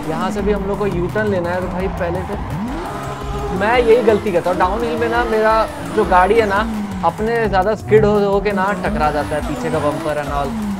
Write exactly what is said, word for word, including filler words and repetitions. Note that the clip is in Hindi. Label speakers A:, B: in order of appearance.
A: यहाँ से भी हम लोग को यू टर्न लेना है। तो भाई पहले तो मैं यही गलती करता हूँ, डाउन हिल में ना मेरा जो गाड़ी है ना अपने ज़्यादा स्किड हो, हो के ना टकरा जाता है पीछे का बम्पर एंड ऑल।